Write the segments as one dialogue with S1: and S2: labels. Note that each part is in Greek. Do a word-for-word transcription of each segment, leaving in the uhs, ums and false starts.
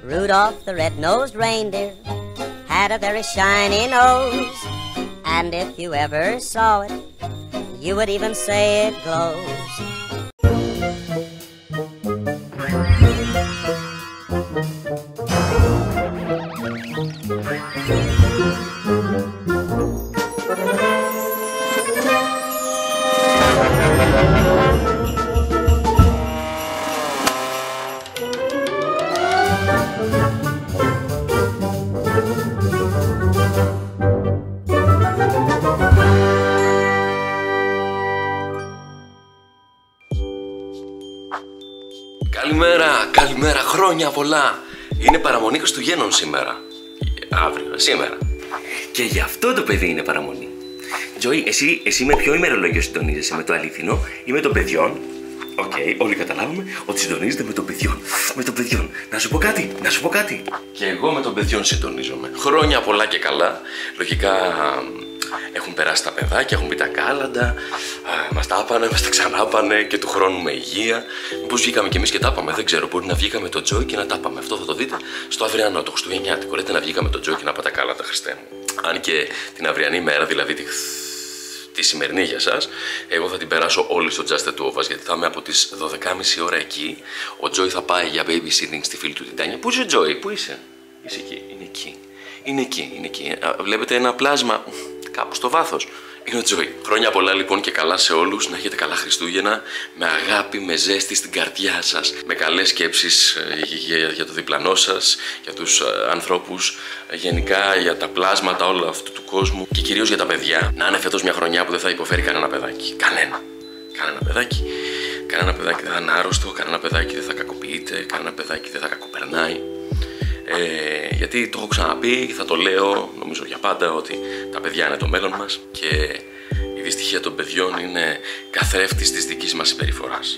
S1: Rudolph the red-nosed reindeer had a very shiny nose, and if you ever saw it, you would even say it glows.
S2: Καλημέρα, καλημέρα, χρόνια πολλά. Είναι παραμονή Χριστουγέννων σήμερα. Αύριο, σήμερα. Και γι' αυτό το παιδί είναι παραμονή. Τζοή, εσύ, εσύ με ποιο ημερολόγιο συντονίζεσαι, με το αληθινό ή με το παιδιών? Οκ, okay, όλοι καταλάβουμε ότι συντονίζεται με το παιδιών. Με το παιδιών. Να σου πω κάτι, να σου πω κάτι. Και εγώ με τον παιδιών συντονίζομαι. Χρόνια πολλά και καλά. Λογικά έχουν περάσει τα παιδάκια, έχουν πει τα κάλαντα, μας τα άπανε, μας τα ξανάπανε και του χρόνου με υγεία. Μήπως βγήκαμε κι εμείς και τα άπαμε, δεν ξέρω. Μπορεί να βγήκαμε το Τζόι και να τα άπαμε. Αυτό θα το δείτε στο αυριανό, το Χριστουγεννιάτικο. Λέτε να βγήκαμε το Τζόι και να πάτε τα κάλαντα, Χριστέ μου. Αν και την αυριανή μέρα, δηλαδή τη, τη σημερινή για σας, εγώ θα την περάσω όλη στο Just the Two of Us, γιατί θα είμαι από τις δώδεκα και μισή ώρα εκεί. Ο Τζόι θα πάει για babysitting στη φίλη του την Τάνια. Πού είσαι, Τζόι, πού είσαι? Είσαι εκεί, είναι εκεί. Είναι εκεί, είναι εκεί. Βλέπετε ένα πλάσμα κάπου στο βάθος. Είναι ο Τζόι. Χρόνια πολλά λοιπόν και καλά σε όλους. Να έχετε καλά Χριστούγεννα. Με αγάπη, με ζέστη στην καρδιά σας. Με καλές σκέψεις για, για το διπλανό σας, για τους ανθρώπους, γενικά για τα πλάσματα όλου αυτού του κόσμου και κυρίως για τα παιδιά. Να είναι φέτος μια χρονιά που δεν θα υποφέρει κανένα παιδάκι. Κανένα. Κανένα παιδάκι. Κανένα παιδάκι δεν θα είναι άρρωστο. Κανένα παιδάκι δεν θα κακοποιείται. Κανένα παιδάκι δεν θα κακοπερνάει. Ε, γιατί το έχω ξαναπεί και θα το λέω νομίζω για πάντα ότι τα παιδιά είναι το μέλλον μας και η δυστυχία των παιδιών είναι καθρέφτης της δικής μας συμπεριφοράς.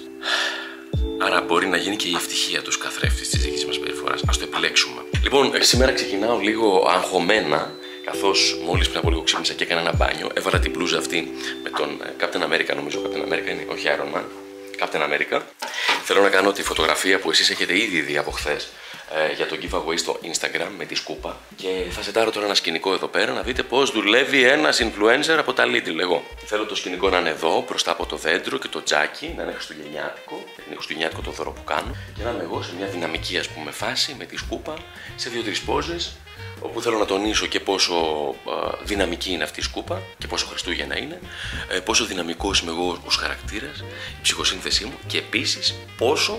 S2: Άρα μπορεί να γίνει και η ευτυχία τους καθρέφτης της δικής μας συμπεριφοράς. Ας το επιλέξουμε. Λοιπόν, σήμερα ξεκινάω λίγο αγχωμένα, καθώς μόλις πριν από λίγο ξύπνησα και έκανα ένα μπάνιο. Έβαλα την μπλούζα αυτή με τον Captain America, νομίζω Captain America είναι, όχι Iron Man, Captain America. Θέλω να κάνω τη φωτογραφία που εσείς έχετε ήδη δει από χθες ε, για το giveaway στο Instagram με τη σκούπα. Και θα σετάρω τώρα ένα σκηνικό εδώ πέρα να δείτε πώς δουλεύει ένας influencer από τα Lidl. Εγώ θέλω το σκηνικό να είναι εδώ μπροστά από το δέντρο και το τζάκι, να είναι χριστουγεννιάτικο. Είναι χριστουγεννιάτικο το δώρο που κάνω. Και να είμαι εγώ σε μια δυναμική, ας πούμε, φάση με τη σκούπα σε δύο-τρεις πόζες. Όπου θέλω να τονίσω και πόσο α, δυναμική είναι αυτή η σκούπα και πόσο Χριστούγεννα είναι, ε, πόσο δυναμικός είμαι εγώ ως χαρακτήρας, η ψυχοσύνθεσή μου και επίσης πόσο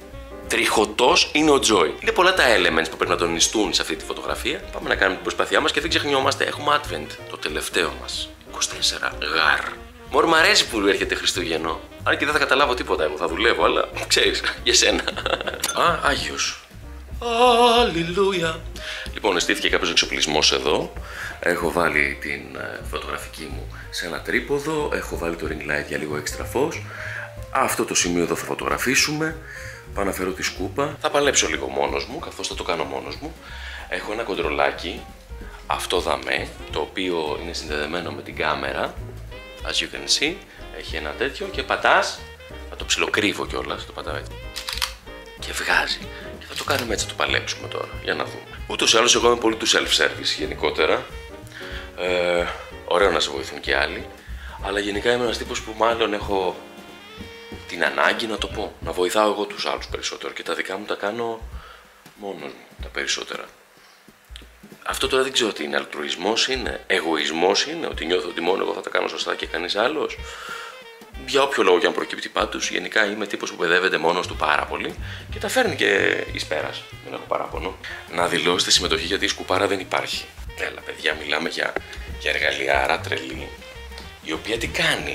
S2: τριχωτός είναι ο Τζόι. Είναι πολλά τα elements που πρέπει να τονιστούν σε αυτή τη φωτογραφία. Πάμε να κάνουμε την προσπάθειά μας και δεν ξεχνιόμαστε, έχουμε Advent, το τελευταίο μας, είκοσι τέσσερα γάρ. Μωρ, μ' αρέσει που έρχεται Χριστούγεννο. Αν και δεν θα καταλάβω τίποτα, εγώ θα δουλεύω, αλλά ξέρεις, για σένα. Α, Άγιος. Αλληλούια. Λοιπόν, εστήθηκε κάποιος εξοπλισμός εδώ. Έχω βάλει την φωτογραφική μου σε ένα τρίποδο. Έχω βάλει το ring light για λίγο έξτρα φως. Αυτό το σημείο εδώ θα φωτογραφίσουμε. Πάω να φέρω τη σκούπα. Θα παλέψω λίγο μόνος μου, καθώς θα το κάνω μόνος μου. Έχω ένα κοντρολάκι, αυτό δαμέ, το οποίο είναι συνδεδεμένο με την κάμερα. As you can see, έχει ένα τέτοιο και πατάς. Θα το ψιλοκρύβω κιόλας, το πατάω έτσι. Και βγάζει. Και θα το κάνουμε έτσι, θα το παλέψουμε τώρα, για να δούμε. Ούτως ή άλλως, εγώ είμαι πολύ του self-service γενικότερα. Ε, ωραίο να σε βοηθούν και άλλοι. Αλλά γενικά είμαι ένας τύπος που μάλλον έχω την ανάγκη να το πω. Να βοηθάω εγώ τους άλλους περισσότερο. Και τα δικά μου τα κάνω μόνος μου, τα περισσότερα. Αυτό τώρα δεν ξέρω τι είναι. Αλτρουισμός είναι, εγωισμός είναι, ότι νιώθω ότι μόνο εγώ θα τα κάνω σωστά και κανείς άλλος. Για όποιο λόγο και αν προκύπτει, πάντως, γενικά είμαι τύπος που παιδεύεται μόνος του πάρα πολύ και τα φέρνει και εις πέρας. Δεν έχω παράπονο. Να δηλώσετε συμμετοχή, γιατί η σκουπάρα δεν υπάρχει. Έλα, παιδιά, μιλάμε για, για εργαλειάρα τρελή, η οποία τι κάνει.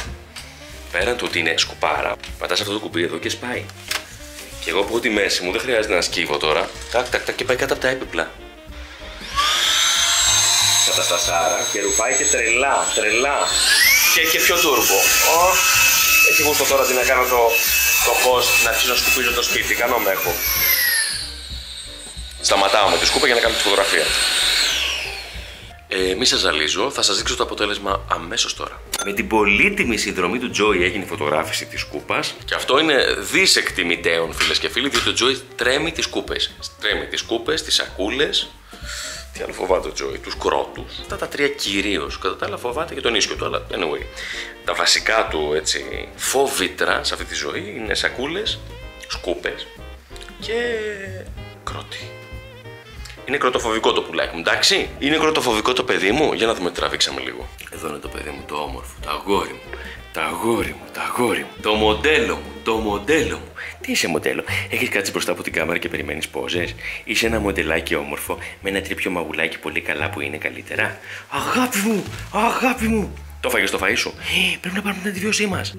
S2: Πέραν του ότι είναι σκουπάρα, πατάς αυτό το κουμπί εδώ και σπάει. Και εγώ από τη μέση μου δεν χρειάζεται να σκύβω τώρα. Τάκ, τάκ, τάκ και πάει κάτω από τα έπιπλα. Καταστασάρα και ρουφάει και τρελά, τρελά. Και έχει και πιο τούρμπο. Oh, έχει γούστο τώρα τι να κάνω το, το host, να αρχίσω να σκουπίζω το σπίτι. Κάνω με έχω. Σταματάω με τη σκούπα για να κάνω τη φωτογραφία. Ε, μη σας ζαλίζω, θα σας δείξω το αποτέλεσμα αμέσως τώρα. Με την πολύτιμη συνδρομή του Τζόι έγινε η φωτογράφηση της κούπας. Και αυτό είναι δισεκτιμητέων, φίλες και φίλοι, διότι ο Τζόι τρέμει τις κούπες. Τρέμει τις κούπες, τις σακούλες. Τι άλλο φοβάται ο Τζόι, τους κρότους. Αυτά τα τρία κυρίως. Κατά τα άλλα φοβάται και τον ίσιο του, αλλά anyway. Τα βασικά του έτσι φόβητρα σε αυτή τη ζωή είναι σακούλες, σκούπες και κρότη. Είναι κροτοφοβικό το πουλάκι μου, εντάξει. Είναι κροτοφοβικό το παιδί μου. Για να δούμε τι τραβήξαμε λίγο. Εδώ είναι το παιδί μου, το όμορφο, το αγόρι μου. Το αγόρι μου, το αγόρι μου. Το μοντέλο μου, το μοντέλο μου. Τι είσαι μοντέλο, έχεις κάτσει μπροστά από την κάμερα και περιμένεις πόζες. Είσαι ένα μοντελάκι όμορφο με ένα τρίπιο μαγουλάκι πολύ καλά που είναι καλύτερα. Αγάπη μου, αγάπη μου. Το φάγες το φαΐ σου. Πρέπει να πάρουμε την αντιβίωσή μας.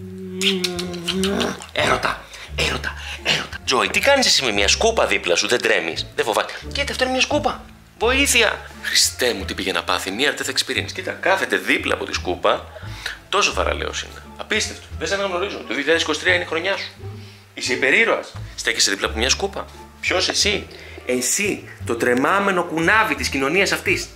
S2: Έρωτα. Έρωτα, έρωτα. Τζόι, τι κάνεις εσύ με μια σκούπα δίπλα σου, δεν τρέμεις, δεν φοβάται. Κοίτα, αυτό είναι μια σκούπα. Βοήθεια! Χριστέ μου, τι πήγε να πάθει, μια death experience. Κοίτα, κάθεται δίπλα από τη σκούπα. Τόσο θαραλέος είναι. Απίστευτο. Δεν σε αναγνωρίζω. Το δύο χιλιάδες είκοσι τρία είναι η χρονιά σου. Είσαι υπερήρωας. Στέκεσαι δίπλα από μια σκούπα. Ποιος εσύ? Εσύ, το τρεμάμενο κουνάβι της κοινωνίας αυτής.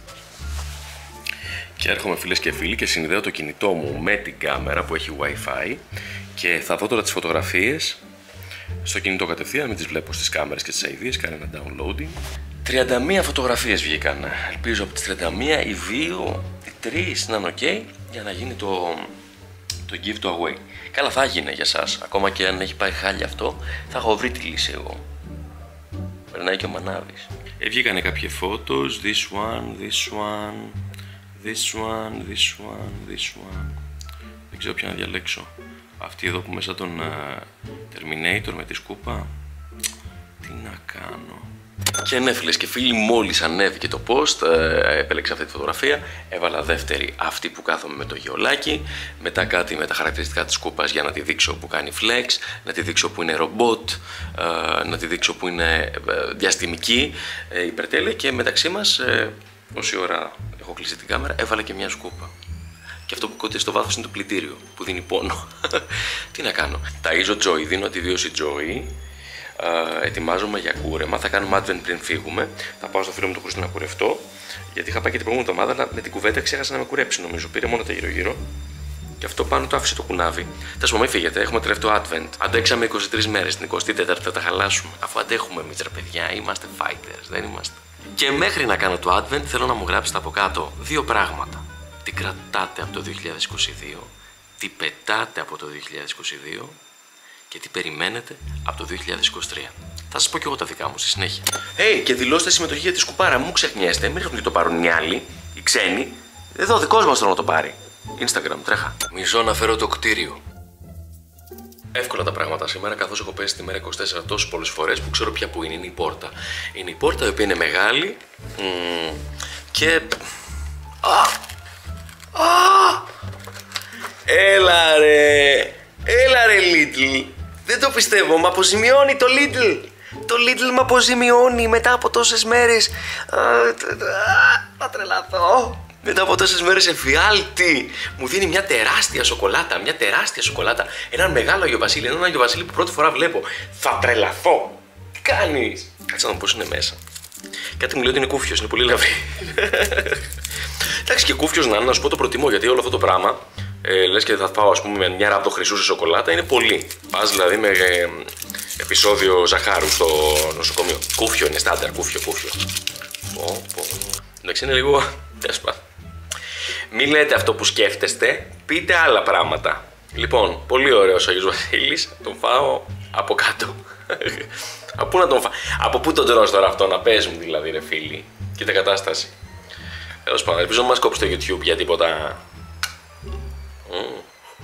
S2: Και έρχομαι, φίλες και φίλοι, και συνδέω το κινητό μου με την κάμερα που έχει Wi-Fi και θα δω τώρα τις φωτογραφίες στο κινητό κατευθείαν, μην τις βλέπω στις κάμερες και τις αηδίες, κάνει ένα downloading. τριάντα μία φωτογραφίες βγήκαν. Ελπίζω από τις τριάντα μία οι δύο, οι τρεις να είναι ok για να γίνει το, το giveaway. Καλά, θα γίνει για σας. Ακόμα και αν έχει πάει χάλια αυτό, θα έχω βρει τη λύση εγώ. Περνάει και ο Μανάβης. Ε, βγήκανε κάποιες photos. This one, this one, this one, this one, this one. Δεν ξέρω ποια να διαλέξω. Αυτή εδώ που μέσα τον uh, Terminator με τη σκούπα. Τι να κάνω. Και ναι, φίλες και φίλοι, μόλις ανέβηκε το post, ε, επέλεξα αυτή τη φωτογραφία. Έβαλα δεύτερη, αυτή που κάθομαι με το γεωλάκι. Μετά κάτι με τα χαρακτηριστικά της σκούπας για να τη δείξω που κάνει flex, να τη δείξω που είναι ρομπότ, ε, να τη δείξω που είναι ε, διαστημική, ε, υπερτέλεια. Και μεταξύ μας, ε, όση ώρα έχω κλείσει την κάμερα, έβαλα και μια σκούπα. Και αυτό που κόντει στο βάθος είναι το πλυντήριο, που δίνει πόνο. Τι να κάνω. Ταΐζω Τζόι, δίνω αντιβίωση Τζόι. Uh, ετοιμάζομαι για κούρεμα. Θα κάνουμε advent πριν φύγουμε. Θα πάω στο φίλο μου το Χρήστο να κουρευτώ. Γιατί είχα πάει και την προηγούμενη εβδομάδα, αλλά με την κουβέντα ξέχασα να με κουρέψει. Νομίζω πήρε μόνο τα γύρω-γύρω. Και αυτό πάνω το άφησε το κουνάβι. Τέλος πάντων, μην φύγετε. Έχουμε τελευταίο advent. Αντέξαμε είκοσι τρεις μέρες. Την εικοστή τέταρτη θα τα χαλάσουμε. Αφού αντέχουμε εμείς, ρε παιδιά, είμαστε fighters. Δεν είμαστε. Και μέχρι να κάνω το advent, θέλω να μου γράψετε από κάτω δύο πράγματα. Τι κρατάτε από το δύο χιλιάδες είκοσι δύο, τι πετάτε από το δύο χιλιάδες είκοσι δύο και τι περιμένετε από το δύο χιλιάδες είκοσι τρία. Θα σας πω και εγώ τα δικά μου στη συνέχεια. Hey, και δηλώστε συμμετοχή για τη σκουπάρα, μου ξεχνιέστε. Μην έχουν το πάρουν οι άλλοι, οι ξένοι. Εδώ δικός μας θέλω να το πάρει. Instagram, τρέχα. Μισό να φέρω το κτίριο. Εύκολα τα πράγματα σήμερα, καθώς έχω πέσει τη μέρα είκοσι τέσσερα τόσες πολλές φορές που ξέρω πια που είναι. Είναι η πόρτα. Είναι η πόρτα η οποία είναι μεγάλη μ, και. Α! Α! Έλα ρε! Έλα ρε Lidl! Δεν το πιστεύω, μ' αποζημιώνει το Lidl! Το Lidl μ' αποζημιώνει μετά από τόσες μέρες. Θα τρελαθώ. Μετά από τόσες μέρες εφιάλτη. Μου δίνει μια τεράστια σοκολάτα. Μια τεράστια σοκολάτα. Έναν μεγάλο Άγιο Βασίλη. Έναν Άγιο Βασίλη που πρώτη φορά βλέπω. Θα τρελαθώ. Τι κάνεις? Κάτσε να δω πώς είναι μέσα. Κάτι μου λέει ότι είναι κούφιος, είναι πολύ λαβρύ. Εντάξει, και κούφιος να είναι, να σου πω το προτιμώ, γιατί όλο αυτό το πράγμα ε, λες και θα φάω, ας πούμε, με μια ράπτο χρυσού σε σοκολάτα, είναι πολύ. Πας δηλαδή με ε, επεισόδιο ζαχάρου στο νοσοκομείο. Κούφιο είναι, στάνταρ, κούφιο, κούφιο. Πω, πω. Εντάξει, είναι λίγο. Τέσπα. Μην λέτε αυτό που σκέφτεστε, πείτε άλλα πράγματα. Λοιπόν, πολύ ωραίος ο Άγιος Βασίλης, τον φάω από κάτω. Από πού να τον φάω, από πού τον τρως τώρα αυτό, να πες μου δηλαδή, ρε φίλοι. Κοίτα κατάσταση. Τέλος πάντων, ελπίζω να μας κόψει το YouTube για τίποτα. Mm.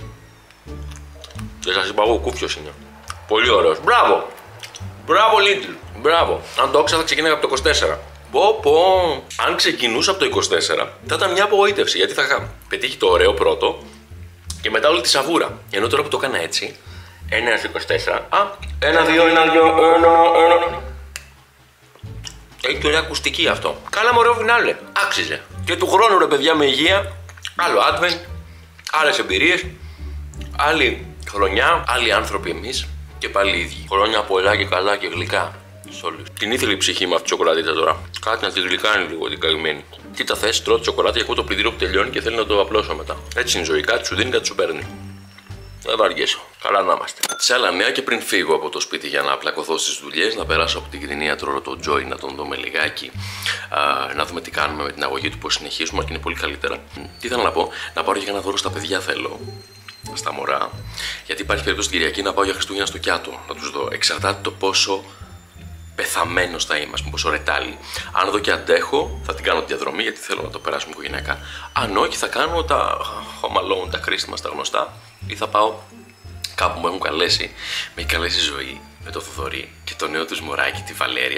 S2: Δεν σας είπα εγώ, κούφιος είναι. Πολύ ωραίος. Μπράβο! Μπράβο Lidl! Μπράβο! Αν το όξα θα ξεκινάει από το είκοσι τέσσερα. Πω πω! Αν ξεκινούσα από το είκοσι τέσσερα θα ήταν μια απογοήτευση, γιατί θα είχα πετύχει το ωραίο πρώτο και μετά όλη τη σαβούρα. Ενώ τώρα που το έκανα έτσι, ένα είκοσι τέσσερα, α, ένα, δύο, ένα, δύο, ένα, ένα. Έχει και ωραία ακουστική αυτό. Κάναμε ωραίο φινάλε. Άξιζε. Και του χρόνου, ρε παιδιά, με υγεία, άλλο advent, άλλες εμπειρίες, άλλη χρονιά, άλλοι άνθρωποι εμείς και πάλι οι ίδιοι. Χρόνια πολλά και καλά και γλυκά. Την ήθελε η ψυχή με αυτή τη σοκολατίτσα τώρα. Κάτι να τη γλυκάνει λίγο την καημένη. Κοίτα θες, τρώω τη σοκολάτα και ακούω το πλυντήριο που τελειώνει και θέλει να το απλώσω μετά. Έτσι είναι η ζωή. Κάτι σου δίνει, κάτι σου παίρνει. Δεν βαριέσαι. Καλά να είμαστε. Σε άλλα νέα και πριν φύγω από το σπίτι για να πλακωθώ στις δουλειές, να περάσω από την κτηνίατρο τον Τζόι να τον δούμε λιγάκι, α, να δούμε τι κάνουμε με την αγωγή του, πώς συνεχίζουμε, και είναι πολύ καλύτερα. Τι ήθελα να πω, να πάρω για ένα δώρο στα παιδιά θέλω. Στα μωρά. Γιατί υπάρχει περίπτωση την Κυριακή να πάω για Χριστούγεννα στο Κιάτο. Να τους δω. Εξαρτάται το πόσο πεθαμένος θα είμαστε, πόσο ρετάλι. Αν δω και αντέχω, θα την κάνω τη διαδρομή γιατί θέλω να το περάσουμε οικογενειακά. Αν όχι, θα κάνω τα home alone, τα Christmas, τα γνωστά, ή θα πάω κάπου μου έχουν καλέσει. Με έχει καλέσει η ζωή με το Θοδωρή και το νέο του μωράκι, τη Βαλέρια.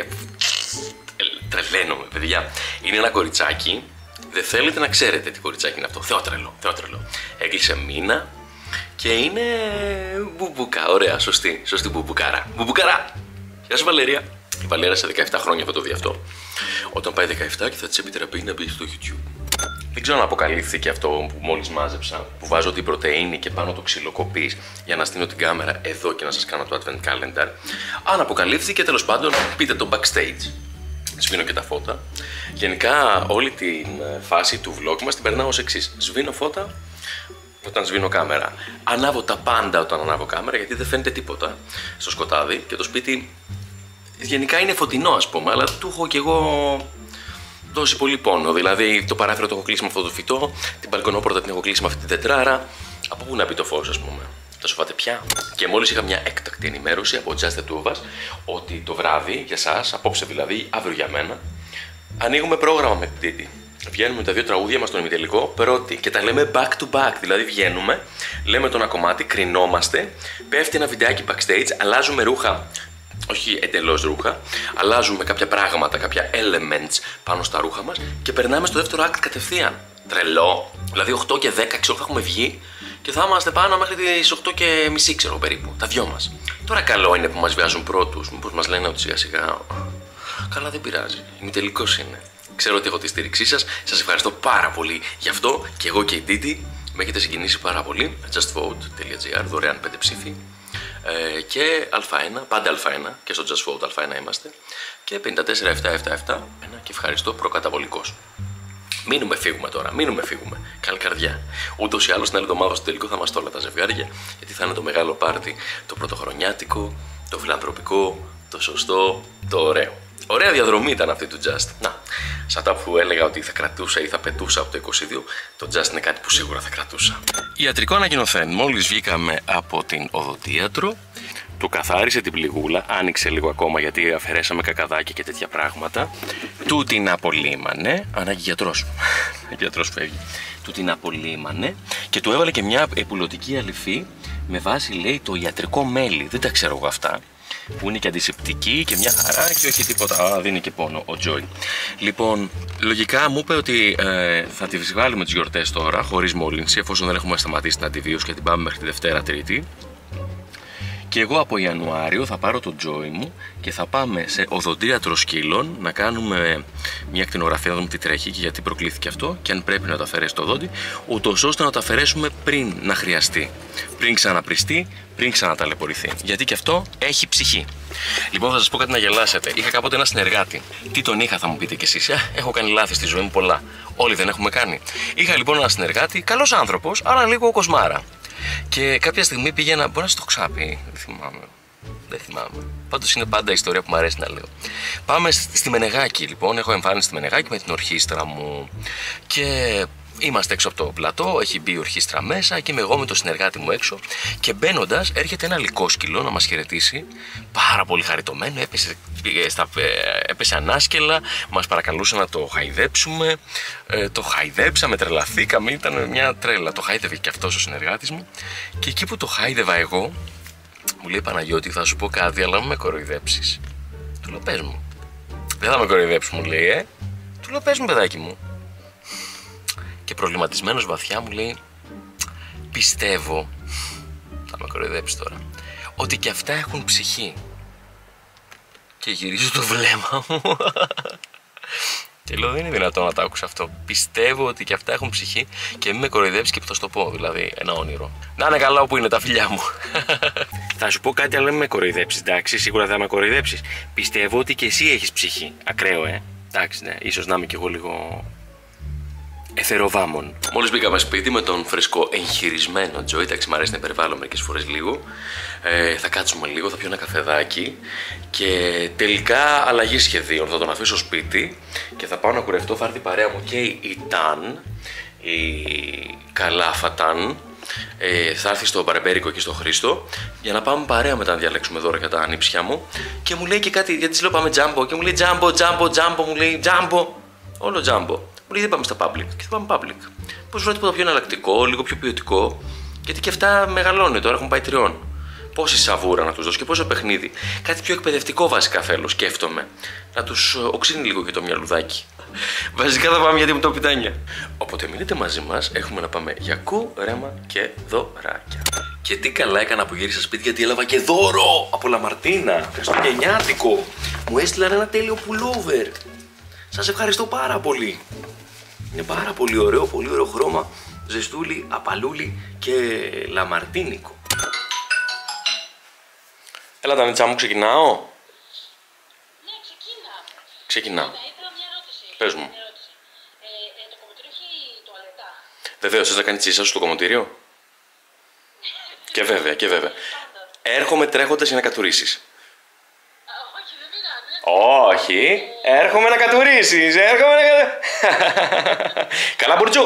S2: Τρελαίνομαι, παιδιά. Είναι ένα κοριτσάκι. Δεν θέλετε να ξέρετε τι κοριτσάκι είναι αυτό. Θεότρελο, θεότρελο. Έκλεισε μήνα και είναι μπουμπουκά. Ωραία, σωστή, σωστή μπουμπουκάρα. Μπουμπουκάρα! Γεια σου, Βαλέρια. Η Βαλέρια σε δεκαεπτά χρόνια θα το δει αυτό. Όταν πάει δεκαεπτά και θα της επιτραπεί να μπει στο YouTube. Δεν ξέρω αν αποκαλύφθηκε αυτό που μόλις μάζεψα, που βάζω την πρωτεΐνη και πάνω το ξυλοκοπής για να στείλω την κάμερα εδώ και να σας κάνω το Advent Calendar. Αν αποκαλύφθηκε, τέλος πάντων, πείτε το backstage. Σβήνω και τα φώτα. Γενικά, όλη τη φάση του vlog μας την περνάω ως εξής. Σβήνω φώτα όταν σβήνω κάμερα. Ανάβω τα πάντα όταν ανάβω κάμερα, γιατί δεν φαίνεται τίποτα στο σκοτάδι και το σπίτι γενικά είναι φωτεινό, ας πούμε, αλλά του έχω κι εγώ δώσει πολύ πόνο. Δηλαδή, το παράθυρο το έχω κλείσει με αυτό το φυτό, την μπαλκονόπορτα την έχω κλείσει με αυτή την τετράρα. Από πού να μπει το φως, ας πούμε. Θα σου φάτε πια. Και μόλις είχα μια έκτακτη ενημέρωση από Just the Two of Us ότι το βράδυ για σας, απόψε δηλαδή, αύριο για μένα, ανοίγουμε πρόγραμμα με την Τίτη. Βγαίνουμε τα δύο τραγούδια μας στον ημιτελικό πρώτη και τα λέμε back to back. Δηλαδή, βγαίνουμε, λέμε το ένα κομμάτι, κρινόμαστε, πέφτει ένα βιντεάκι backstage, αλλάζουμε ρούχα. Όχι εντελώς ρούχα, αλλάζουμε κάποια πράγματα, κάποια elements πάνω στα ρούχα μας και περνάμε στο δεύτερο act κατευθείαν. Τρελό. Δηλαδή, οκτώ και δέκα ξέρω θα έχουμε βγει και θα είμαστε πάνω μέχρι τις οκτώ και μισή, ξέρω περίπου. Τα δυο μας. Τώρα καλό είναι που μας βιάζουν πρώτους. Μήπως μας λένε ότι σιγά σιγά. Καλά, δεν πειράζει. Ημιτελικός είναι. Ξέρω ότι έχω τη στήριξή σας. Σας ευχαριστώ πάρα πολύ γι' αυτό και εγώ και η Τίτη. Με έχετε συγκινήσει πάρα πολύ. justvote.gr, δωρεάν πέντε ψήφοι. Ε, και Α1, πάντα Α1 και στο Just Vote Α1 είμαστε. Και πενήντα τέσσερα επτακόσια εβδομήντα επτά και ευχαριστώ προκαταβολικώς. Μείνουμε φύγουμε τώρα, μείνουμε φύγουμε. Καλή καρδιά. Ούτως ή άλλως την άλλη εβδομάδα στο τελικό θα είμαστε όλα τα ζευγάρια, γιατί θα είναι το μεγάλο πάρτι, το πρωτοχρονιάτικο, το φιλανθρωπικό, το σωστό, το ωραίο. Ωραία διαδρομή ήταν αυτή του Just. Να, σαν τα που έλεγα ότι θα κρατούσα ή θα πετούσα από το είκοσι δύο, το Just είναι κάτι που σίγουρα θα κρατούσα. Ιατρικό ανακοινωθέν. Μόλις βγήκαμε από την οδοντίατρο, του καθάρισε την πληγούλα, άνοιξε λίγο ακόμα γιατί αφαιρέσαμε κακαδάκι και τέτοια πράγματα. Του την απολύμανε, ανάγκη γιατρός. Γιατρός φεύγει. Του την απολύμανε και του έβαλε και μια επουλωτική αληφή με βάση, λέει, το ιατρικό μέλι. Δεν τα ξέρω εγώ αυτά. Που είναι και αντισηπτική και μια χαρά και όχι τίποτα. Α, δίνει και πόνο ο Τζόι. Λοιπόν, λογικά μου είπε ότι ε, θα τη βγάλουμε τις γιορτές τώρα χωρίς μόλυνση, εφόσον δεν έχουμε σταματήσει την αντιβίωση και την πάμε μέχρι τη Δευτέρα Τρίτη. Και εγώ από Ιανουάριο θα πάρω τον Τζόι μου και θα πάμε σε οδοντίατρο σκύλων να κάνουμε μια ακτινογραφία, να δούμε τι τρέχει και γιατί προκλήθηκε αυτό και αν πρέπει να το αφαιρέσει το δόντι, ούτως ώστε να το αφαιρέσουμε πριν να χρειαστεί. Πριν ξαναπριστεί, πριν ξαναταλαιπωρηθεί. Γιατί και αυτό έχει ψυχή. Λοιπόν, θα σας πω κάτι να γελάσετε. Είχα κάποτε ένα συνεργάτη. Τι τον είχα, θα μου πείτε κι εσείς. Ε, έχω κάνει λάθη στη ζωή μου πολλά. Όλοι δεν έχουμε κάνει. Είχα λοιπόν ένα συνεργάτη, καλός άνθρωπος, αλλά λίγο κοσμάρα. Και κάποια στιγμή πήγαινα. Μπορεί να σου το ξάπει, δεν θυμάμαι. Δεν θυμάμαι. Πάντως είναι πάντα η ιστορία που μου αρέσει να λέω. Πάμε στη Μενεγάκη λοιπόν. Έχω εμφάνιση στη Μενεγάκη με την ορχήστρα μου. Και είμαστε έξω από το πλατό. Έχει μπει η ορχήστρα μέσα και είμαι εγώ με το συνεργάτη μου έξω. Και μπαίνοντας έρχεται ένα λυκόσκυλο να μας χαιρετήσει. Πάρα πολύ χαριτωμένο. Έπεσε, στα, έπεσε ανάσκελα. Μας παρακαλούσε να το χαϊδέψουμε. Ε, το χαϊδέψαμε, τρελαθήκαμε. Ήταν μια τρέλα. Το χάιδευε και αυτός ο συνεργάτης μου. Και εκεί που το χάιδευα εγώ, μου λέει, Παναγιώτη, θα σου πω κάτι, αλλά μην με κοροϊδέψεις. Του λέω, πες μου. Δεν θα με κοροϊδέψεις, μου λέει, ε. Του λέω, πες μου, παιδάκι μου. Και προβληματισμένος βαθιά μου λέει, πιστεύω, θα με κοροϊδέψεις τώρα, ότι και αυτά έχουν ψυχή. Και γυρίζω το βλέμμα μου. Και λέω, δεν είναι δυνατόν να το άκουσα αυτό. Πιστεύω ότι και αυτά έχουν ψυχή και μην με κοροϊδέψεις και που θα στο πω, δηλαδή ένα όνειρο. Να είναι καλά όπου είναι τα φιλιά μου. Θα σου πω κάτι, αλλά μην με κοροϊδέψεις, εντάξει. Σίγουρα θα με κοροϊδέψεις. Πιστεύω ότι και εσύ έχεις ψυχή. Ακραίο, ε. Εντάξει, ναι. Ίσως να είμαι κι εγώ λίγο εθεροβάμων. Μόλις μπήκαμε σπίτι με τον φρεσκό εγχειρισμένο Τζόι, εντάξει, μου αρέσει να υπερβάλλω μερικές φορές λίγο. Ε, θα κάτσουμε λίγο, θα πιω ένα καφεδάκι και τελικά αλλαγή σχεδίων. Θα τον αφήσω σπίτι και θα πάω να κουρευτώ. Θα έρθει η παρέα μου και η Ταν, η Καλάφαταν. Ε, θα έρθει στο Μπαρμπέρικο και στο Χρήστο για να πάμε παρέα μετά να διαλέξουμε δώρα για τα ανήψια μου. Και μου λέει και κάτι, γιατί της λέω πάμε τζάμπο. Και μου λέει τζάμπο, τζάμπο, τζάμπο, μου λέει τζάμπο. Όλο τζάμπο. Μου λέει δεν πάμε στα public. Και θα πάμε public. Πώς βρω τίποτα πιο εναλλακτικό, λίγο πιο ποιοτικό. Γιατί και αυτά μεγαλώνει τώρα, έχουν πάει τριών. Πόση σαβούρα να τους δώσω και πόσο παιχνίδι. Κάτι πιο εκπαιδευτικό βασικά θέλω, σκέφτομαι. Να τους οξύνει λίγο και το μυαλουδάκι. Βασικά θα πάμε για τιμητοπιτάνια. Οπότε μείνετε μαζί μας, έχουμε να πάμε για κουρέμα και δωράκια. Και τι καλά έκανα που γύρισα σπίτι, γιατί έλαβα και δώρο από Λαμαρτίνα. Χριστουγεννιάτικο. Μου έστειλαν ένα τέλειο πουλόβερ. Σας ευχαριστώ πάρα πολύ. Είναι πάρα πολύ ωραίο, πολύ ωραίο χρώμα. Ζεστούλι, απαλούλι και λαμαρτίνικο. Έλα Τανίτσα μου, ξεκινάω.
S3: Ναι, ξεκίνα.
S2: Ξεκινάω.
S3: Ναι, ήθελα μια ερώτηση.
S2: Πες μου.
S3: Μια ερώτηση. Ε, ε, το κομμωτήριο έχει τουαλέτα.
S2: Βεβαίως, θες να κάνεις τσίσα σου στο κομμωτήριο. Και βέβαια, και βέβαια. Έρχομαι τρέχοντας για να κατουρίσεις.
S3: Α, όχι, δεν πειράζει.
S2: Όχι, έρχομαι να κατουρίσεις. Έρχομαι να κατουρίσεις. Καλά μπουρτζού.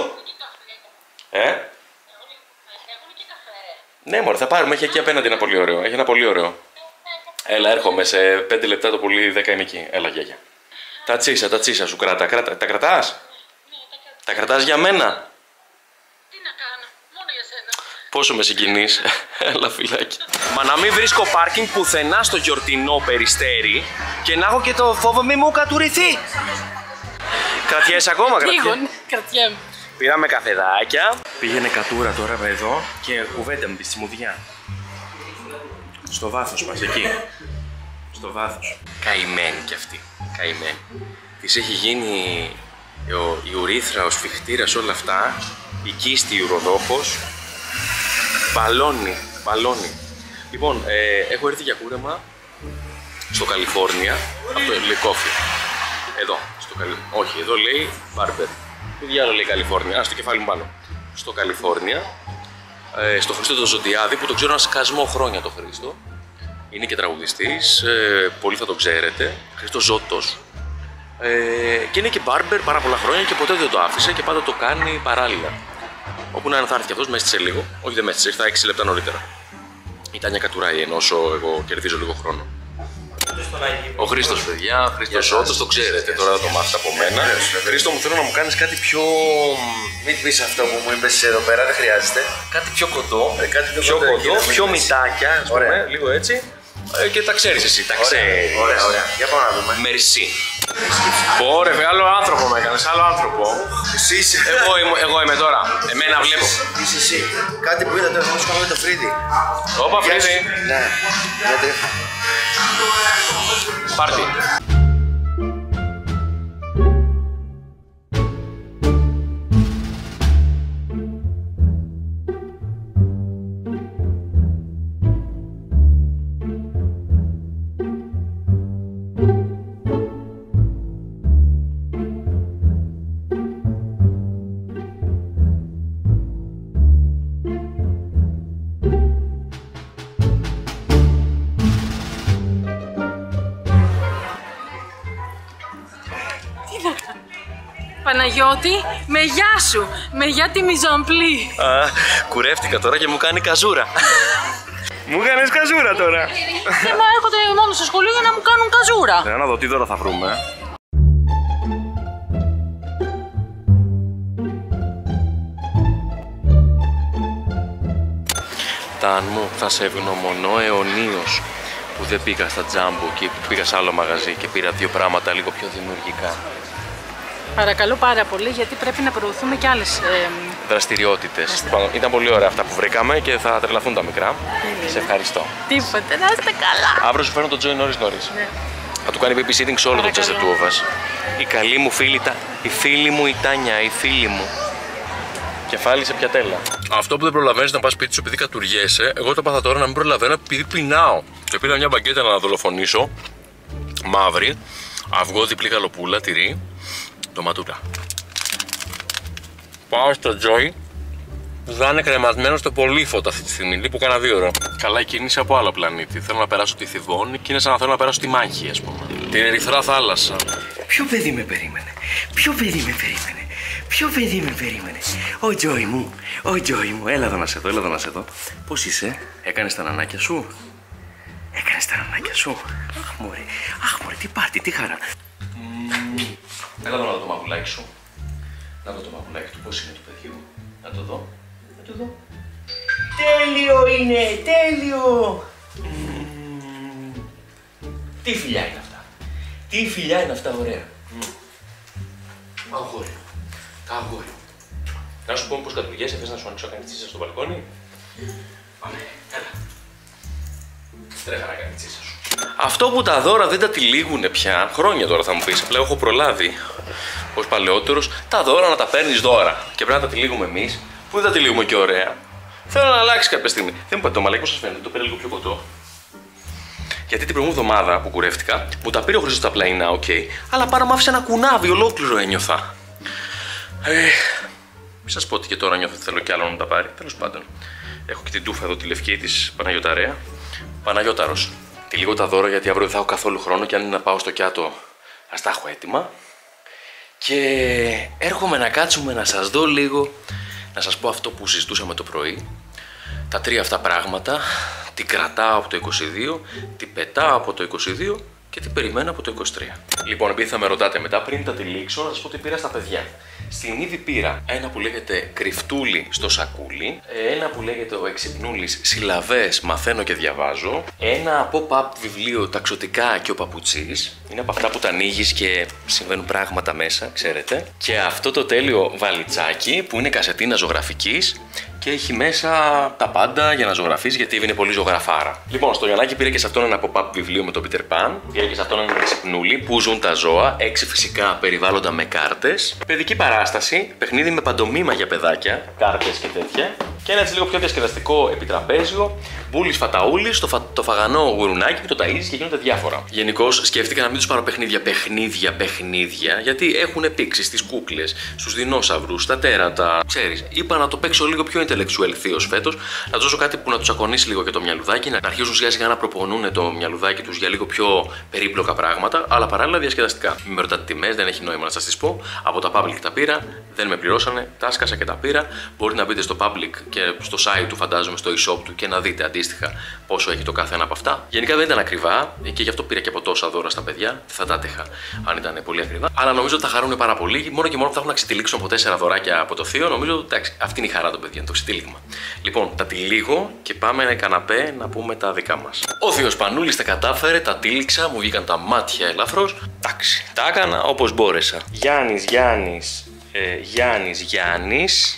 S2: Ε.
S3: Έχουν και καφέ.
S2: Ναι μωρέ, θα πάρουμε, έχει εκεί απέναντι ένα πολύ ωραίο. Έχει ένα πολύ ωραίο. Έλα, έρχομαι σε πέντε λεπτά το πολύ, δέκα είμαι εκεί. Έλα, γιαγιά. Τα τσίσα, τα τσίσα σου κράτα. κράτα. Τα κρατάς?
S3: Ναι, τα κρατάω.
S2: Τα κρατάς για μένα?
S3: Τι να κάνω, μόνο για σένα.
S2: Πόσο με συγκινείς. Έλα, φιλάκι. Μα να μην βρίσκω πάρκινγκ πουθενά στο γιορτινό Περιστέρι και να έχω και το φόβο μη μου κατουριθεί. Κρατιέσαι ακόμα, κρατιέσαι?
S3: Λίγο, κρατιέμαι.
S2: Πήραμε καφεδάκια. Πήγαινε κατούρα τώρα εδώ και κουβέντα με τη στιμουδιά. Στο βάθος μας, εκεί. Στο βάθος. Καημένη κι αυτή. Καημένη. Της έχει γίνει ο, η ουρίθρα, ο σφιχτήρας, όλα αυτά. Η κίστη, η ουροδόχος. Μπαλώνει, μπαλώνει. Λοιπόν, ε, έχω έρθει για κούρεμα στο Καλιφόρνια. Αυτό λέει κόφι. Εδώ, στο Καλι... όχι, εδώ λέει Barber. Τι διάλογο λέει Καλιφόρνια, α, στο κεφάλι μου πάνω. Στο Καλιφόρνια, ε, στο Χρήστο το Ζωτιάδη, που τον ξέρω ένα σκασμό χρόνια το Χρήστο. Είναι και τραγουδιστής, ε, πολλοί θα τον ξέρετε. Χρήστο Ζώτος. Ε, και είναι και μπάρμπερ πάρα πολλά χρόνια και ποτέ δεν το άφησε και πάντα το κάνει παράλληλα. Όπου να θα έρθει και αυτός, με έστησε λίγο. Όχι, δεν με έστησε, ήρθα έξι λεπτά νωρίτερα. Η Τάνια κατουράει ενώ εγώ κερδίζω λίγο χρόνο. Ο Χρήστος, παιδιά, ο Χρήστος Ζώτος, το ξέρετε, τώρα θα το μάθετε από μένα. Χρήστο μου, θέλω να μου κάνεις κάτι πιο...
S4: Μην πεις αυτό που μου είπες εδώ πέρα, δεν χρειάζεται.
S2: Κάτι πιο κοντό,
S4: Ε, κάτι πιο
S2: πιο
S4: κοντό,
S2: κοντό,
S4: κύριε,
S2: πιο
S4: μην πεις.
S2: μυτάκια, ας πούμε,
S4: Ωραία.
S2: λίγο έτσι. Ε, και τα ξέρεις εσύ, τα ξέρεις.
S4: Ωραία, ωραία. Για πάμε να δούμε.
S2: Μερσή. Ωραία, ρε, άλλο άνθρωπο με έκανες, άλλο άνθρωπο.
S4: Εσύ είσαι.
S2: Εγώ είμαι, εγώ είμαι τώρα, εμένα βλέπω.
S4: Είσαι εσύ. Κάτι που είδα τώρα, θα σου με το Φρίδι.
S2: Όπα, Φρίδι,
S4: Ναι, μια τρίφα.
S2: πάρτι.
S3: Παναγιώτη, με γεια σου, με γεια τη Μιζαμπλή.
S2: Α, κουρεύτηκα τώρα και μου κάνει καζούρα. Μου κάνεις καζούρα τώρα.
S3: Και μα έρχονται μόνο στο σχολείο για να μου κάνουν καζούρα.
S2: Για να δω τι δώρα θα βρούμε. Ταν μου, θα σε ευγνωμονώ αιωνίως που δεν πήγα στα Τζάμπο και πήγα σε άλλο μαγαζί και πήρα δύο πράγματα λίγο πιο δημιουργικά.
S3: Παρακαλώ πάρα πολύ, γιατί πρέπει να προωθούμε και άλλες ε,
S2: Δραστηριότητες. Ήταν πολύ ωραία αυτά που βρήκαμε και θα τρελαθούν τα μικρά. Σε ευχαριστώ.
S3: τίποτα. Να είστε καλά.
S2: Αύριο σου φέρνω τον Τζόι νωρίς νωρίς.
S3: Ναι.
S2: Θα του κάνει babysitting σε όλο το
S3: Παρακαλώ.
S2: Just the Two of Us. Η καλή μου φίλη, τα... η φίλη μου η Τάνια, η φίλη μου. κεφάλι σε πιατέλα. Αυτό που δεν προλαβαίνεις να πας σπίτι σου επειδή κατουργέσαι, εγώ το πάθα τώρα να μην προλαβαίνω επειδή πεινάω. Και πήρα μια μπαγκέτα να δολοφονήσω. Μαύρη, αυγό, διπλή γαλοπούλα, τυρί, ντοματούρα. Πάω στο Joy που θα είναι κρεμασμένο στο πολύφωτο αυτή τη στιγμή. Λείπω κάνα δύο ώρα. Καλά, η κίνηση από άλλο πλανήτη. Θέλω να περάσω τη Θηβόνη και είναι σαν να θέλω να περάσω τη Μάχη, ας πούμε. Την Ερυθρά θάλασσα.
S5: Ποιο παιδί με περίμενε, ποιο παιδί με περίμενε, ποιο παιδί με περίμενε. Ο Τζόι μου, ο Τζόι μου, έλα εδώ να σε δω, έλα εδώ να σε δω. Πώς είσαι, έκανες τα νανάκια σου, έκανες τα νανάκια σου. Αχ μωρέ, αχ μωρέ, τι πάρτι, τι χαρά.
S2: Mm. Έλα εδώ να δω το μαγουλάκι σου. Να δω το μαγουλάκι του, πώς είναι του παιδιού. Να το δω, να το δω.
S5: Τέλειο είναι, τέλειο.
S2: Mm. Τι φιλιά είναι αυτά. Τι φιλιά είναι αυτά, ωραία. Mm. Αγόρι. Αγόρι. Να σου πω πως κατουργέσαι, θες να σου ανοίξω κανένα τσίσα στο μπαλκόνι. Πάμε, έλα. Τρέχα να κάνει τσίσα σου. Αυτό που τα δώρα δεν τα τυλίγουνε πια, χρόνια τώρα θα μου πεις, απλά έχω προλάβει ως παλαιότερος, τα δώρα να τα παίρνεις δώρα. Και πρέπει να τα τυλίγουμε εμείς, που δεν τα τυλίγουμε και ωραία. Θέλω να αλλάξει κάποια στιγμή. Δεν μου πάτε το μαλάκι, πώς σας φαίνεται, το πήρα λίγο πιο κοντό. Γιατί την προηγούμενη εβδομάδα που κουρεύτηκα, μου τα πήρε ο Χρήστος τα πλαϊνά, οκ, okay, αλλά πάρα μου άφησε ένα κουνάβι ολόκληρο ένιωθα. Ε, μην σας πω ότι και τώρα νιώθω ότι θέλω κι άλλο να μου τα πάρει. Τέλος πάντων, έχω και την τούφα εδώ τη λευκή της Παναγιωταρέα. Παναγιώταρος. Τη λίγο τα δώρα γιατί αύριο δεν θα έχω καθόλου χρόνο και αν είναι να πάω στο Κιάτο, ας τα έχω έτοιμα. Και έρχομαι να κάτσουμε να σας δω λίγο, να σας πω αυτό που συζητούσαμε το πρωί. Τα τρία αυτά πράγματα, τι κρατάω από το είκοσι δύο, τι πετάω από το είκοσι δύο και τι περιμένω από το είκοσι τρία. Λοιπόν, επειδή θα με ρωτάτε μετά, πριν τα τυλίξω, να σας πω τι πήρα στα παιδιά. Στην Ήδη πήρα ένα που λέγεται κρυφτούλι στο σακούλι, ένα που λέγεται ο Εξυπνούλης συλλαβές μαθαίνω και διαβάζω, ένα pop-up βιβλίο ταξωτικά και ο παπουτσής, είναι από αυτά που τα ανοίγεις και συμβαίνουν πράγματα μέσα, ξέρετε, και αυτό το τέλειο βαλιτσάκι που είναι κασετίνα ζωγραφικής και έχει μέσα τα πάντα για να ζωγραφείς, γιατί είναι πολύ ζωγραφάρα. Λοιπόν, στο Γιαννάκη πήρε και σε αυτόν ένα pop-up βιβλίο με τον Peter Pan, πήρε και σε αυτόν ένα Ξυπνούλι, Πού ζουν τα ζώα, έξι φυσικά περιβάλλοντα με κάρτες, παιδική παράσταση, παιχνίδι με παντομήμα για παιδάκια, κάρτες και τέτοια, και ένα έτσι λίγο πιο διασκεδαστικό επιτραπέζιο, Μπούλης Φαταούλης, το, φα... το φαγανό γουρουνάκι, το ταΐζεις και γίνονται διάφορα. Γενικώς σκέφτηκα να μην τους πάρω παιχνίδια, παιχνίδια, παιχνίδια, γιατί έχουν πήξει στις κούκλες, στους δεινόσαυρους, στα τέρατα. Ξέρεις, είπα να το παίξω λίγο πιο intellectual θείος φέτος, να τους δώσω κάτι που να τους ακονίσει λίγο και το μυαλουδάκι, να αρχίσουν σιγά σιγά να προπονούν το μυαλουδάκι τους για λίγο πιο περίπλοκα πράγματα, αλλά παράλληλα διασκεδαστικά. Μην με ρωτάτε τιμές, δεν έχει νόημα να σας τις πω. Από τα public τα πήρα, δεν με πληρώσανε, τα σκάσα και τα πήρα. Μπορείτε να μπείτε στο public και στο site του, φαντάζομαι, στο e-shop του και να δείτε αντίστοιχα πόσο έχει το κάθε ένα από αυτά. Γενικά δεν ήταν ακριβά και γι' αυτό πήρα και από τόσα δώρα στα παιδιά. Δεν θα τα έτεχα αν ήταν πολύ ακριβά. Αλλά νομίζω ότι θα χαρούν πάρα πολύ. Μόνο και μόνο που θα έχουν να ξετυλίξουν από τέσσερα δωράκια από το θείο. Νομίζω ότι αυτή είναι η χαρά των παιδιών, το ξετυλίγμα. Λοιπόν, τα τυλίγω και πάμε ένα καναπέ να πούμε τα δικά μας. Ο θείος Πανούλης τα κατάφερε, τα τύλιξα, μου βγήκαν τα μάτια ελαφρώς. Εντάξει, τα έκανα όπως μπόρεσα. Γιάννης, Γιάννης, ε, Γιάννης, Γιάννης.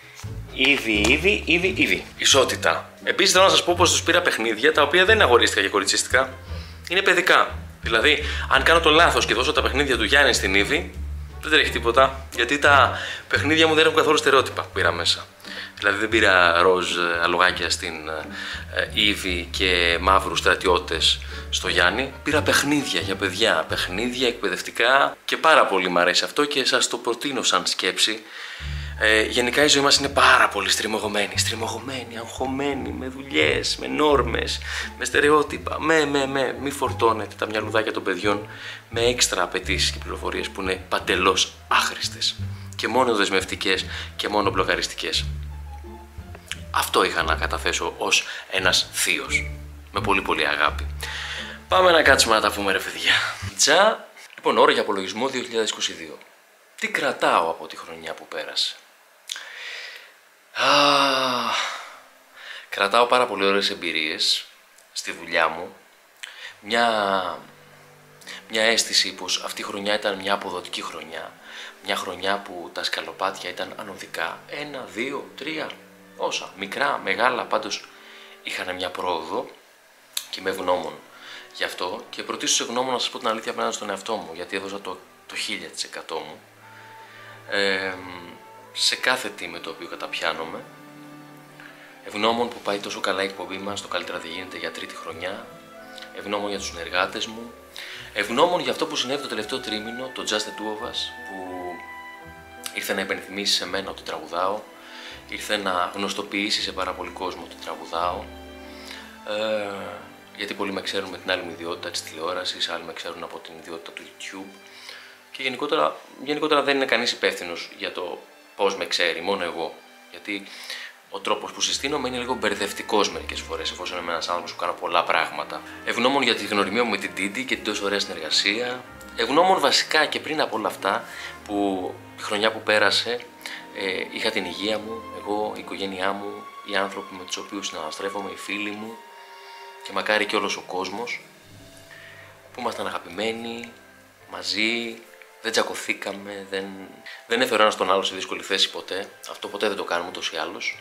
S2: Ήδη, ήδη, ήδη, ήδη. Ισότητα. Επίσης θέλω να σας πω πως τους πήρα παιχνίδια τα οποία δεν είναι αγορίστικα και κοριτσίστικα. Είναι παιδικά. Δηλαδή, αν κάνω το λάθος και δώσω τα παιχνίδια του Γιάννη στην Ήδη, δεν τρέχει τίποτα. Γιατί τα παιχνίδια μου δεν έχουν καθόλου στερεότυπα που πήρα μέσα. Δηλαδή, δεν πήρα ροζ αλογάκια στην Ήδη και μαύρους στρατιώτες στο Γιάννη. Πήρα παιχνίδια για παιδιά. Παιχνίδια εκπαιδευτικά και πάρα πολύ μου αρέσει αυτό και σας το προτείνω σαν σκέψη. Ε, γενικά η ζωή μας είναι πάρα πολύ στριμωγμένη, στριμωγμένη, αγχωμένη, με δουλειές, με νόρμες, με στερεότυπα, με, με, με, μη φορτώνετε τα μυαλουδάκια των παιδιών με έξτρα απαιτήσεις και πληροφορίες που είναι παντελώς άχρηστες και μόνο δεσμευτικές και μόνο μπλοκαριστικές. Αυτό είχα να καταθέσω ως ένας θείος, με πολύ πολύ αγάπη. Πάμε να κάτσουμε να τα πούμε ρε παιδιά. Τσα, λοιπόν, ώρα για απολογισμό δύο χιλιάδες είκοσι δύο. Τι κρατάω από τη χρονιά που πέρασε. Α, κρατάω πάρα πολύ ωραίες εμπειρίες στη δουλειά μου. Μια, μια αίσθηση πως αυτή η χρονιά ήταν μια αποδοτική χρονιά. Μια χρονιά που τα σκαλοπάτια ήταν ανωδικά. Ένα, δύο, τρία, όσα. Μικρά, μεγάλα, πάντως είχαν μια πρόοδο και είμαι ευγνώμων γι' αυτό. Και πρωτίστως ευγνώμων να σας πω την αλήθεια απέναντι στον εαυτό μου, γιατί έδωσα το, το χίλια τοις εκατό μου. Ε,
S5: σε κάθε τι με το οποίο καταπιάνομαι. Ευγνώμων που πάει τόσο καλά η εκπομπή μας, το καλύτερα δεν γίνεται, για τρίτη χρονιά. Ευγνώμων για τους συνεργάτες μου. Ευγνώμων για αυτό που συνέβη το τελευταίο τρίμηνο, το Just the Two of Us, που ήρθε να υπενθυμίσει σε μένα ότι τραγουδάω, ήρθε να γνωστοποιήσει σε πάρα πολύ κόσμο ότι τραγουδάω. Ε, γιατί πολλοί με ξέρουν με την άλλη μου ιδιότητα της τηλεόρασης, άλλοι με ξέρουν από την ιδιότητα του YouTube. Και γενικότερα, γενικότερα δεν είναι κανείς υπεύθυνος για το πώς με ξέρει, μόνο εγώ. Γιατί ο τρόπος που συστήνομαι είναι λίγο μπερδευτικός μερικές φορές, εφόσον είμαι ένας άνθρωπος που κάνω πολλά πράγματα. Ευγνώμων για τη γνωριμία μου με την Τίτη και την τόσο ωραία συνεργασία. Ευγνώμων βασικά και πριν από όλα αυτά που τη χρονιά που πέρασε ε, είχα την υγεία μου, εγώ, η οικογένειά μου, οι άνθρωποι με τους οποίους συναναστρέφομαι, οι φίλοι μου και μακάρι και όλος ο κόσμος που ήμασταν αγαπημένοι, μαζί, δεν τσακωθήκαμε, δεν, δεν έφερε ένας τον άλλο σε δύσκολη θέση ποτέ. Αυτό ποτέ δεν το κάνουμε ούτως ή άλλως.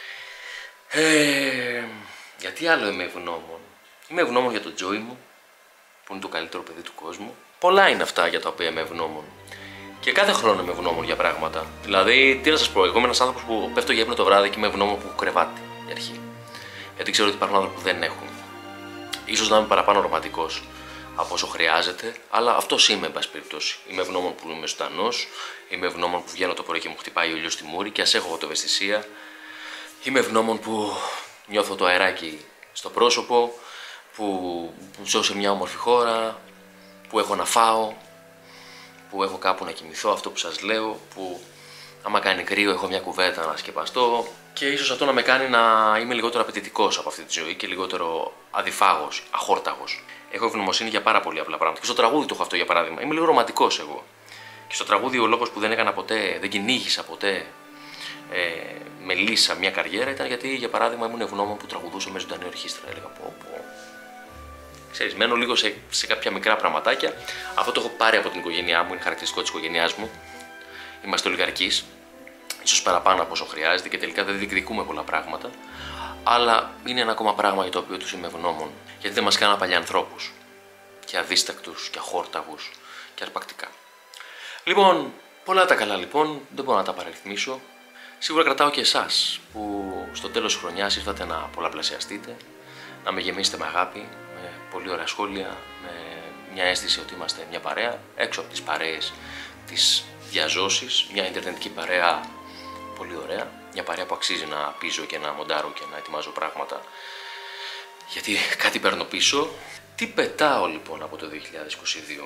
S5: Ε, γιατί άλλο είμαι ευγνώμων? Είμαι ευγνώμων για τον Τζόι μου, που είναι το καλύτερο παιδί του κόσμου. Πολλά είναι αυτά για τα οποία είμαι ευγνώμων. Και κάθε χρόνο είμαι ευγνώμων για πράγματα. Δηλαδή, τι να σας πω, εγώ είμαι ένας άνθρωπος που πέφτω για ύπνο το βράδυ και είμαι ευγνώμων που έχω κρεβάτι για αρχή. Γιατί ξέρω ότι υπάρχουν άνθρωποι που δεν έχουν. Ίσως να είμαι παραπάνω ρομαντικός από όσο χρειάζεται, αλλά αυτός είμαι, εν πάση περιπτώσει. Είμαι ευγνώμων που είμαι ζωντανός, είμαι ευγνώμων που βγαίνω το πρωί και μου χτυπάει ο ήλιος στη μούρη και ας έχω φωτοευαισθησία. Είμαι ευγνώμων που νιώθω το αεράκι στο πρόσωπο, που, που ζω σε μια όμορφη χώρα, που έχω να φάω, που έχω κάπου να κοιμηθώ, αυτό που σας λέω, που άμα κάνει κρύο έχω μια κουβέρτα να σκεπαστώ και ίσως αυτό να με κάνει να είμαι λιγότερο απαιτητικός από αυτή τη ζωή και λιγότερο αδιφάγος, αχόρταγος. Έχω ευγνωμοσύνη για πάρα πολύ απλά πράγματα. Και στο τραγούδι το έχω αυτό για παράδειγμα. Είμαι λίγο ρομαντικός εγώ. Και στο τραγούδι ο λόγος που δεν έκανα ποτέ, δεν κυνήγησα ποτέ ε, με λύσα μια καριέρα ήταν γιατί για παράδειγμα ήμουν ευγνώμων που τραγουδούσα με ζωντανή ορχήστρα. Έλεγα πω, πω. Ξέρεις, μένω λίγο σε, σε κάποια μικρά πραγματάκια. Αυτό το έχω πάρει από την οικογένειά μου, είναι χαρακτηριστικό της οικογένειάς μου. Είμαστε ολιγαρκείς, ίσως παραπάνω από όσο χρειάζεται και τελικά δεν διεκδικούμε πολλά πράγματα. Αλλά είναι ένα ακόμα πράγμα για το οποίο τους είμαι ευγνώμων. Γιατί δεν μας κάναν παλιανθρώπους. Και αδίστακτους, και αχόρταγους, και αρπακτικά. Λοιπόν, πολλά τα καλά λοιπόν, δεν μπορώ να τα παραριθμίσω. Σίγουρα κρατάω και εσάς που στο τέλος της χρονιάς ήρθατε να πολλαπλασιαστείτε, να με γεμίσετε με αγάπη, με πολύ ωραία σχόλια, με μια αίσθηση ότι είμαστε μια παρέα, έξω από τις παρέες της διαζώσης, μια ιντερνετική παρέα πολύ ωραία, μια παρέα που αξίζει να πίζω και να μοντάρω και να ετοιμάζω πράγματα, γιατί κάτι παίρνω πίσω. Τι πετάω λοιπόν από το δύο χιλιάδες είκοσι δύο?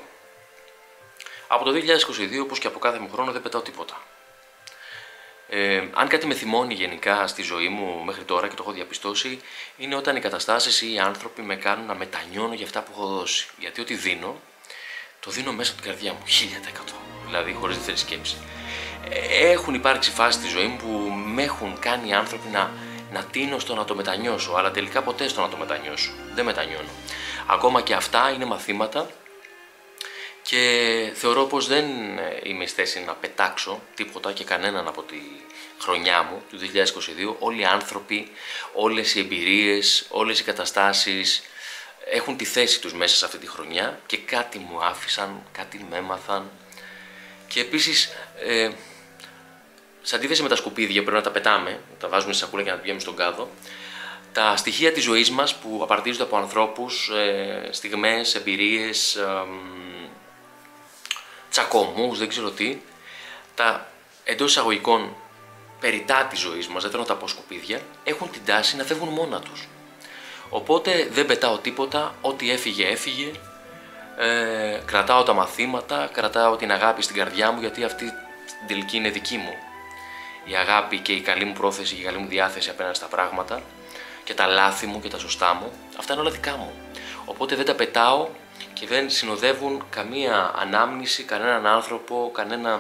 S5: Από το δύο χιλιάδες είκοσι δύο, όπως και από κάθε μου χρόνο, δεν πετάω τίποτα. Ε, αν κάτι με θυμώνει γενικά στη ζωή μου μέχρι τώρα και το έχω διαπιστώσει, είναι όταν οι καταστάσεις ή οι άνθρωποι με κάνουν να μετανιώνω για αυτά που έχω δώσει. Γιατί ό,τι δίνω, το δίνω μέσα από την καρδιά μου, χίλια τοις εκατό. Δηλαδή, χωρίς δεύτερη σκέψη. Ε, έχουν υπάρξει φάσεις στη ζωή μου που με έχουν κάνει οι άνθρωποι να, να τίνω στο να το μετανιώσω, αλλά τελικά ποτέ στο να το μετανιώσω. Δεν μετανιώνω. Ακόμα και αυτά είναι μαθήματα. Και θεωρώ πως δεν είμαι στη θέση να πετάξω τίποτα και κανέναν από τη χρονιά μου του δύο χιλιάδες είκοσι δύο. Όλοι οι άνθρωποι, όλες οι εμπειρίες, όλες οι καταστάσεις έχουν τη θέση τους μέσα σε αυτή τη χρονιά και κάτι μου άφησαν, κάτι με έμαθαν. Και επίσης, ε, σε αντίθεση με τα σκουπίδια πρέπει να τα πετάμε, τα βάζουμε στη σακούλα και να τα πηγαίνουμε στον κάδο, τα στοιχεία της ζωής μας που απαρτίζονται από ανθρώπους, ε, στιγμές, εμπειρίες, ε, τσακωμούς, δεν ξέρω τι, τα εντός εισαγωγικών περιτά της ζωής μας, δεν θέλω να τα πω σκουπίδια, έχουν την τάση να φεύγουν μόνα τους. Οπότε δεν πετάω τίποτα, ό,τι έφυγε έφυγε, ε, κρατάω τα μαθήματα, κρατάω την αγάπη στην καρδιά μου, γιατί αυτή στην τελική είναι δική μου. Η αγάπη και η καλή μου πρόθεση και η καλή μου διάθεση απέναντι στα πράγματα και τα λάθη μου και τα σωστά μου, αυτά είναι όλα δικά μου. Οπότε δεν τα πετάω και δεν συνοδεύουν καμία ανάμνηση, κανέναν άνθρωπο, κανένα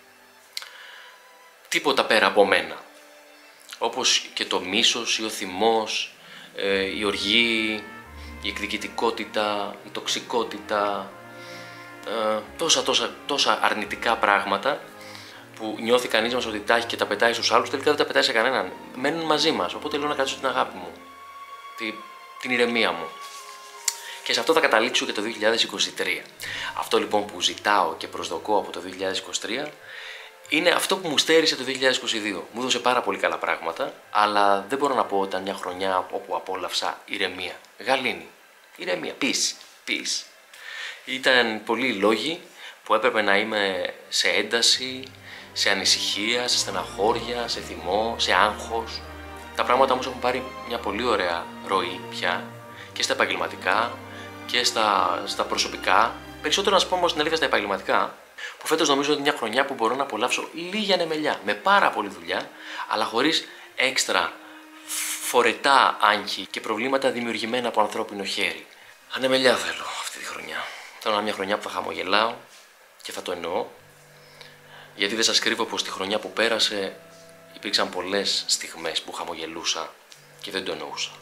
S5: τίποτα πέρα από μένα. Όπως και το μίσος ή ο θυμός, ε, η οργή, η εκδικητικότητα, η τοξικότητα, ε, τόσα, τόσα, τόσα αρνητικά πράγματα που νιώθει κανείς μας ότι τα έχει και τα πετάει στους άλλους, τελικά δεν τα πετάει σε κανέναν. Μένουν μαζί μας, οπότε λέω να κάτσω την αγάπη μου, την, την ηρεμία μου. Και σε αυτό θα καταλήξω και το δύο χιλιάδες είκοσι τρία. Αυτό λοιπόν που ζητάω και προσδοκώ από το δύο χιλιάδες είκοσι τρία
S2: είναι αυτό που μου στέρισε το δύο χιλιάδες είκοσι δύο. Μου έδωσε πάρα πολύ καλά πράγματα, αλλά δεν μπορώ να πω ότι ήταν μια χρονιά όπου απόλαυσα ηρεμία. Γαλήνη. Ηρεμία. Peace. Peace. Ήταν πολλοί λόγοι που έπρεπε να είμαι σε ένταση, σε ανησυχία, σε στεναχώρια, σε θυμό, σε άγχος. Τα πράγματα όμως έχουν πάρει μια πολύ ωραία ροή πια και στα επαγγελματικά και στα, στα προσωπικά. Περισσότερο να σου πω όμως την αλήθεια στα επαγγελματικά, που φέτος νομίζω ότι είναι μια χρονιά που μπορώ να απολαύσω λίγη ανεμελιά, με πάρα πολλή δουλειά, αλλά χωρίς έξτρα φορετά άγχη και προβλήματα δημιουργημένα από ανθρώπινο χέρι. Ανεμελιά θέλω αυτή τη χρονιά. Θέλω να είναι μια χρονιά που θα χαμογελάω και θα το εννοώ, γιατί δεν σας κρύβω πως τη χρονιά που πέρασε υπήρξαν πολλές στιγμές που χαμογελούσα και δεν το εννοούσα.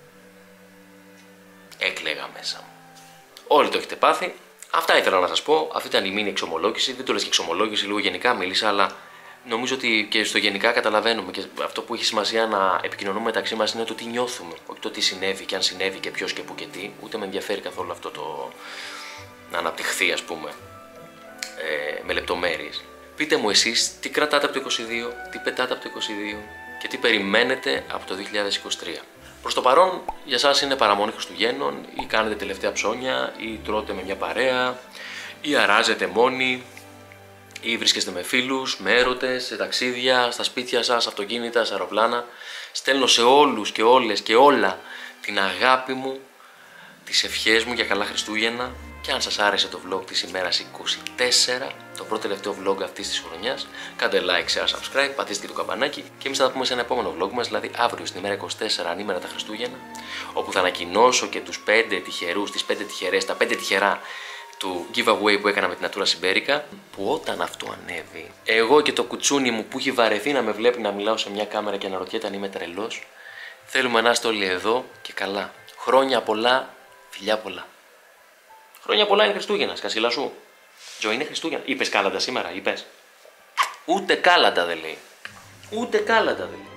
S2: Έκλαιγα μέσα μου. Όλοι το έχετε πάθει. Αυτά ήθελα να σας πω. Αυτή ήταν η μήνυ εξομολόγηση. Δεν το λες και εξομολόγηση, λίγο γενικά μίλησα, αλλά νομίζω ότι και στο γενικά καταλαβαίνουμε. Και αυτό που έχει σημασία να επικοινωνούμε μεταξύ μας είναι το τι νιώθουμε. Όχι το τι συνέβη και αν συνέβη και ποιος και πού και τι. Ούτε με ενδιαφέρει καθόλου αυτό το να αναπτυχθεί, ας πούμε, ε, με λεπτομέρειες. Πείτε μου εσείς τι κρατάτε από το είκοσι δύο, τι πετάτε από το είκοσι δύο και τι περιμένετε από το δύο χιλιάδες είκοσι τρία. Προς το παρόν, για σας είναι παραμονή Χριστουγέννων, ή κάνετε τελευταία ψώνια, ή τρώτε με μια παρέα, ή αράζετε μόνοι, ή βρίσκεστε με φίλους, με έρωτες, σε ταξίδια, στα σπίτια σας, αυτοκίνητα, σε αεροπλάνα. Στέλνω σε όλους και όλες και όλα την αγάπη μου, τις ευχές μου για καλά Χριστούγεννα. Και αν σας άρεσε το vlog της ημέρας είκοσι τέσσερα, το πρώτο τελευταίο vlog αυτής της χρονιάς, κάντε like, share, subscribe, πατήστε και το καμπανάκι και εμείς θα τα πούμε σε ένα επόμενο vlog μας, δηλαδή αύριο στην ημέρα είκοσι τέσσερα, ανήμερα τα Χριστούγεννα, όπου θα ανακοινώσω και τους πέντε τυχερούς, τις πέντε τυχερές, τα πέντε τυχερά του giveaway που έκανα με την Natura Siberica, που όταν αυτό ανέβει, εγώ και το κουτσούνι μου που έχει βαρεθεί να με βλέπει να μιλάω σε μια κάμερα και να ρωτιέται αν είμαι τρελός, θέλουμε να είστε όλοι εδώ και καλά. Χρόνια πολλά, φιλιά πολλά. Χρόνια πολλά, είναι Χριστούγεννα, σκασίλα σου. Τζο, είναι Χριστούγεννα. Είπες κάλαντα σήμερα, είπες. Ούτε κάλαντα δεν λέει. Ούτε κάλαντα δεν λέει.